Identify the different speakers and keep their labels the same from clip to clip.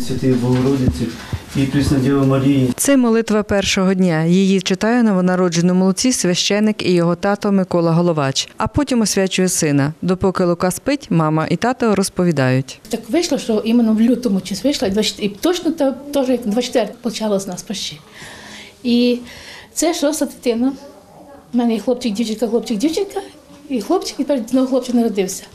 Speaker 1: Святої Богородиці і Преснодіви Марії.
Speaker 2: Це молитва першого дня. Її читає новонародженому Луці священик і його тато Микола Головач. А потім освячує сина. Допоки Лука спить, мама і тато розповідають.
Speaker 3: Так вийшло, що іменно в лютому чись вийшла, і точно теж як 24 почалось нас почти. І це шоста дитина. У мене є хлопчик, дівчинка, і хлопчик, і тепер знову хлопчик народився.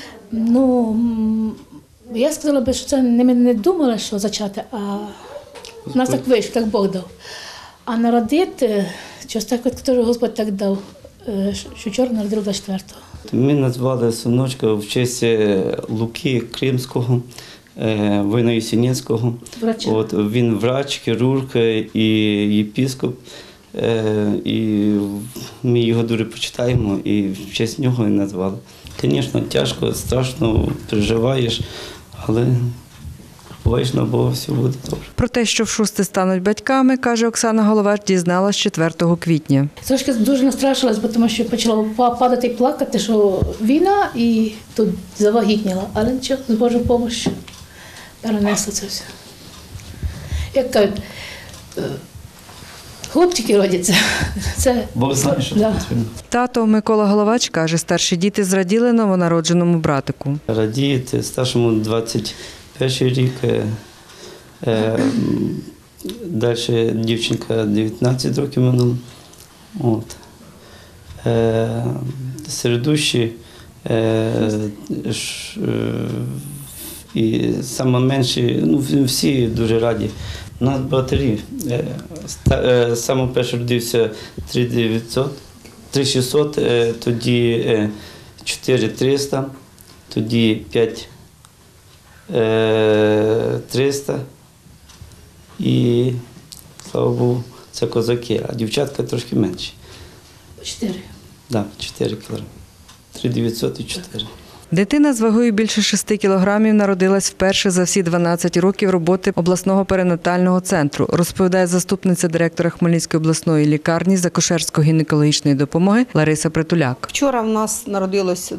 Speaker 3: Я сказала би, що це не думала, що зачати, а в нас так вийшло, так Бог дав. А народити, щось так, от, Господь так дав, що вчора народив 24-го.
Speaker 1: Ми назвали синочка в честь Луки Кримського, воїна-Єсенінського. Він врач, хірург і єпископ. І ми його дуже почитаємо і в честь нього і назвали. Звісно, тяжко, страшно, переживаєш, але буваєш на Бога, все буде добре.
Speaker 2: Про те, що в шосте стануть батьками, каже Оксана Головач, дізналась 4 квітня.
Speaker 3: Трошки дуже настрашилась, тому що почала падати і плакати, що війна і тут завагітніла. Але нічого, з Божою допомогою перенесла це все. Як кажуть, хлопчики родяться. Це
Speaker 1: Бог знає, що
Speaker 3: да.
Speaker 1: потрібно.
Speaker 2: Тато Микола Головач каже, старші діти зраділи новонародженому братику.
Speaker 1: Радієте, старшому 21 рік, далі дівчинка 19 років минуло. Середущі і найменші, всі дуже раді. У нас братері. Саме перший родився 3600, тоді 4300, тоді 5300 і, слава Богу, це козаки, а дівчатка трошки менші.
Speaker 3: 4.
Speaker 1: Так, 4 кілограми. 3900 і 4.
Speaker 2: Дитина з вагою більше 6 кілограмів народилась вперше за всі 12 років роботи обласного перинатального центру, розповідає заступниця директора Хмельницької обласної лікарні з акушерсько-гінекологічної допомоги Лариса Притуляк.
Speaker 4: Вчора в нас народилось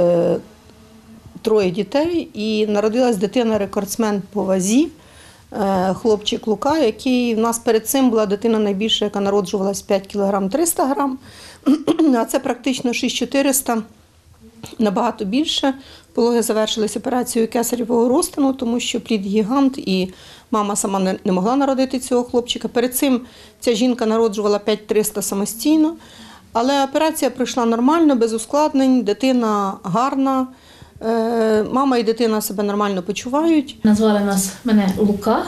Speaker 4: 3 дітей і народилась дитина-рекордсмен по вазі, хлопчик Лука, який в нас перед цим була дитина найбільша, яка народжувалась 5 кг 300 грам, а це практично 6400. Набагато більше. Пологи завершились операцією кесаревого розтину, тому що плід гігант і мама сама не могла народити цього хлопчика. Перед цим ця жінка народжувала 5300 самостійно, але операція пройшла нормально, без ускладнень, дитина гарна, мама і дитина себе нормально почувають.
Speaker 3: Назвали мене Лука.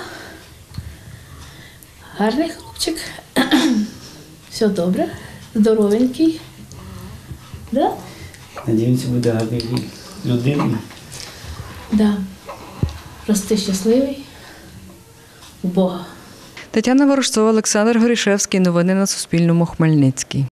Speaker 3: Гарний хлопчик. Все добре, здоровенький. Да?
Speaker 1: Надіємося, буде гарний людиною.
Speaker 3: Да. Рости щасливий у Бога.
Speaker 2: Тетяна Ворожцова, Олександр Горішевський. Новини на Суспільному. Хмельницький.